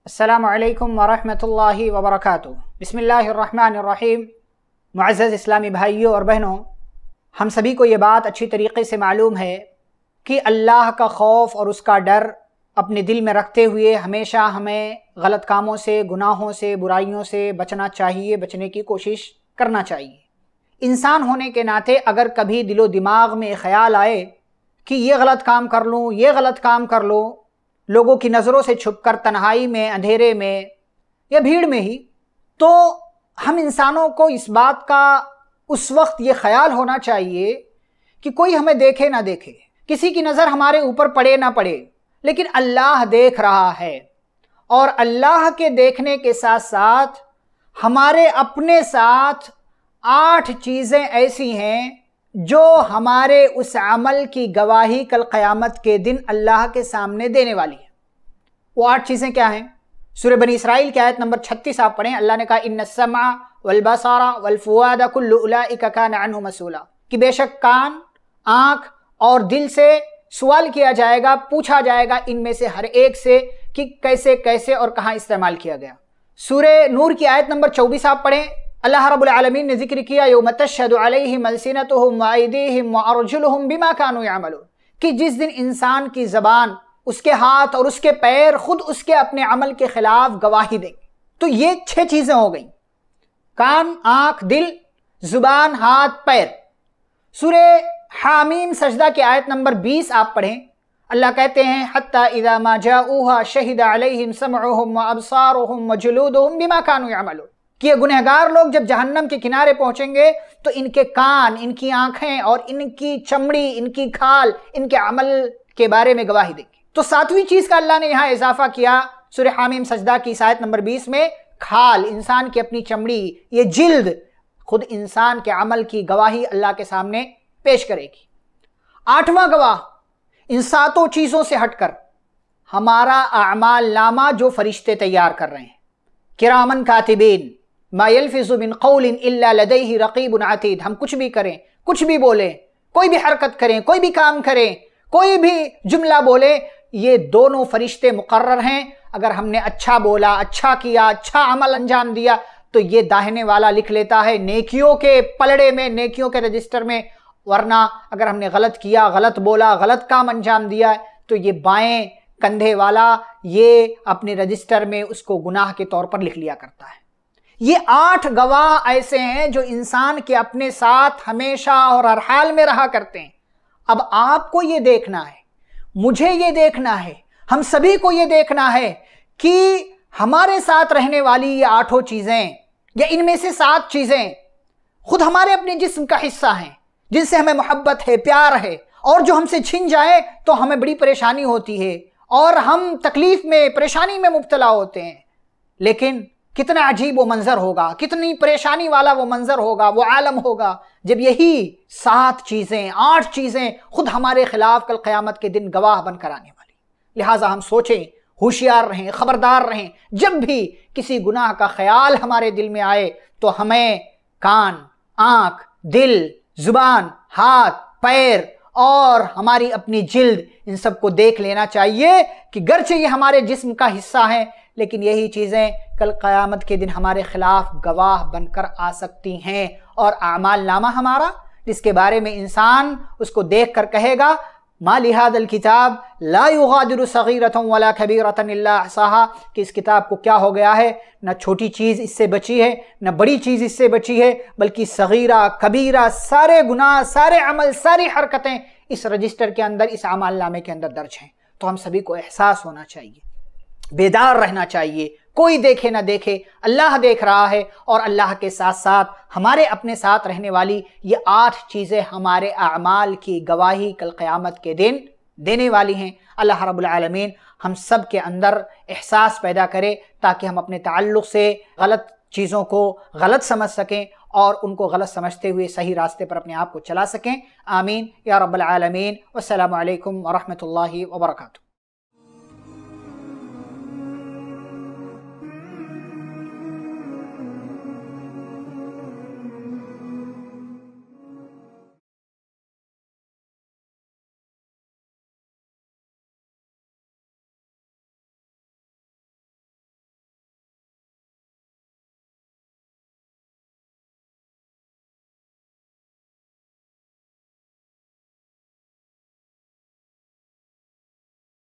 السلام علیکم ورحمۃ اللہ وبرکاتہ۔ بسم اللہ الرحمن الرحیم۔ معزز اسلامی بھائیوں اور بہنوں، ہم سبھی کو یہ بات اچھی طریقے سے معلوم ہے کہ اللہ کا خوف اور اس کا ڈر اپنے دل میں رکھتے ہوئے ہمیشہ ہمیں غلط کاموں سے، گناہوں سے، برائیوں سے بچنا چاہیے، بچنے کی کوشش کرنا چاہیے۔ انسان ہونے کے ناطے اگر کبھی دل و دماغ میں خیال آئے کہ یہ غلط کام کر لوں، یہ غلط کام کر لوں، لوگوں کی نظروں سے چھپ کر، تنہائی میں، اندھیرے میں یا بھیڑ میں ہی، تو ہم انسانوں کو اس بات کا اس وقت یہ خیال ہونا چاہیے کہ کوئی ہمیں دیکھے نہ دیکھے، کسی کی نظر ہمارے اوپر پڑے نہ پڑے، لیکن اللہ دیکھ رہا ہے۔ اور اللہ کے دیکھنے کے ساتھ ساتھ ہمارے اپنے ساتھ 8 چیزیں ایسی ہیں جو ہمارے اس عمل کی گواہی کل قیامت کے دن اللہ کے سامنے دینے والی ہے۔ وہ 8 چیزیں کیا ہیں؟ سورہ بنی اسرائیل کی آیت نمبر 36 آپ پڑھیں۔ اللہ نے کہا ان السمع والبصر والفؤاد کل اولئک کان عنہ مسئولا، کہ بے شک کان، آنکھ اور دل سے سوال کیا جائے گا، پوچھا جائے گا ان میں سے ہر ایک سے کہ کیسے کیسے اور کہاں استعمال کیا گیا۔ سورہ نور کی آیت نمبر 24 آپ پڑھیں۔ اللہ رب العالمین نے ذکر کیا یوم تشہد علیہم السنتہم وایدیہم وارجلہم بما کانوا یعملون، کہ جس دن انسان کی زبان، اس کے ہاتھ اور اس کے پیر خود اس کے اپنے عمل کے خلاف گواہی دیں گے۔ تو یہ 6 چیزیں ہو گئیں: کان، آنکھ، دل، زبان، ہاتھ، پیر۔ سورہ حامیم سجدہ کی آیت نمبر 20 آپ پڑھیں۔ اللہ کہتے ہیں حتی اذا ما جاؤوها شہد علیہم سمعہم وابصارہم وجلودہم بما کانوا یعملون، کہ یہ گنہگار لوگ جب جہنم کے کنارے پہنچیں گے تو ان کے کان، ان کی آنکھیں اور ان کی چمڑی، ان کی کھال ان کے عمل کے بارے میں گواہی دیں گے۔ تو 7ویں چیز کا اللہ نے یہاں اضافہ کیا سورہ حامیم سجدہ کی آیت نمبر 20 میں، کھال، انسان کی اپنی چمڑی، یہ جلد خود انسان کے عمل کی گواہی اللہ کے سامنے پیش کرے گی۔ 8واں گواہ ان 7 چیزوں سے ہٹ کر ہمارا اعمال نامہ جو فرشتے تیار کر رہے ہیں، کرامن کاتبین ما یلفظ من قول الا لدیہ رقیب عتید۔ ہم کچھ بھی کریں، کچھ بھی بولیں، کوئی بھی حرکت کریں، کوئی بھی کام کریں، کوئی بھی جملہ بولیں، یہ دونوں فرشتے مقرر ہیں۔ اگر ہم نے اچھا بولا، اچھا کیا، اچھا عمل انجام دیا تو یہ داہنے والا لکھ لیتا ہے نیکیوں کے پلڑے میں، نیکیوں کے رجسٹر میں، ورنہ اگر ہم نے غلط کیا، غلط بولا، غلط کام انجام دیا تو یہ بائیں کندھے والا یہ اپنے رجسٹر میں اس کو گناہ کے طور پر لکھ لیا کرتا ہے۔ یہ 8 گواہ ایسے ہیں جو انسان کے اپنے ساتھ ہمیشہ اور ہر حال میں رہا کرتے ہیں۔ اب آپ کو یہ دیکھنا ہے، مجھے یہ دیکھنا ہے، ہم سبھی کو یہ دیکھنا ہے کہ ہمارے ساتھ رہنے والی یہ 8 چیزیں یا ان میں سے 7 چیزیں خود ہمارے اپنے جسم کا حصہ ہیں، جن سے ہمیں محبت ہے، پیار ہے، اور جو ہم سے چھن جائیں تو ہمیں بڑی پریشانی ہوتی ہے اور ہم تکلیف میں، پریشانی میں مبتلا ہوتے ہیں۔ لیکن کتنا عجیب وہ منظر ہوگا، کتنی پریشانی والا وہ منظر ہوگا، وہ عالم ہوگا جب یہی 7 چیزیں، 8 چیزیں خود ہمارے خلاف کل قیامت کے دن گواہ بن کر آنے والی۔ لہٰذا ہم سوچیں، ہوشیار رہیں، خبردار رہیں، جب بھی کسی گناہ کا خیال ہمارے دل میں آئے تو ہمیں کان، آنکھ، دل، زبان، ہاتھ، پیر اور ہماری اپنی جلد، ان سب کو دیکھ لینا چاہیے کہ گرچہ یہ ہمارے جسم کا حصہ ہیں لیکن یہی چیزیں کل قیامت کے دن ہمارے خلاف گواہ بن کر آ سکتی ہیں، اور اعمال نامہ ہمارا جس کے بارے میں انسان اس کو دیکھ کر کہے گا ما لہذا الکتاب لا یغادر صغیرۃ ولا کبیرۃ الا احصاها، کہ اس کتاب کو کیا ہو گیا ہے، نہ چھوٹی چیز اس سے بچی ہے، نہ بڑی چیز اس سے بچی ہے، بلکہ صغیرہ، کبیرہ، سارے گناہ، سارے عمل، ساری حرکتیں اس رجسٹر کے اندر، اس اعمال نامے کے اندر درج ہیں۔ تو ہم سبھی کو احساس ہونا چاہیے، بیدار رہنا چاہیے، کوئی دیکھے نہ دیکھے، اللہ دیکھ رہا ہے، اور اللہ کے ساتھ ساتھ ہمارے اپنے ساتھ رہنے والی یہ 8 چیزیں ہمارے اعمال کی گواہی کل قیامت کے دن دینے والی ہیں۔ اللہ رب العالمین ہم سب کے اندر احساس پیدا کرے تاکہ ہم اپنے تعلق سے غلط چیزوں کو غلط سمجھ سکیں اور ان کو غلط سمجھتے ہوئے صحیح راستے پر اپنے آپ کو چلا سکیں۔ آمین یا رب العالمین۔ والسلام علیکم ورحمۃ اللہ وبرکاتہ۔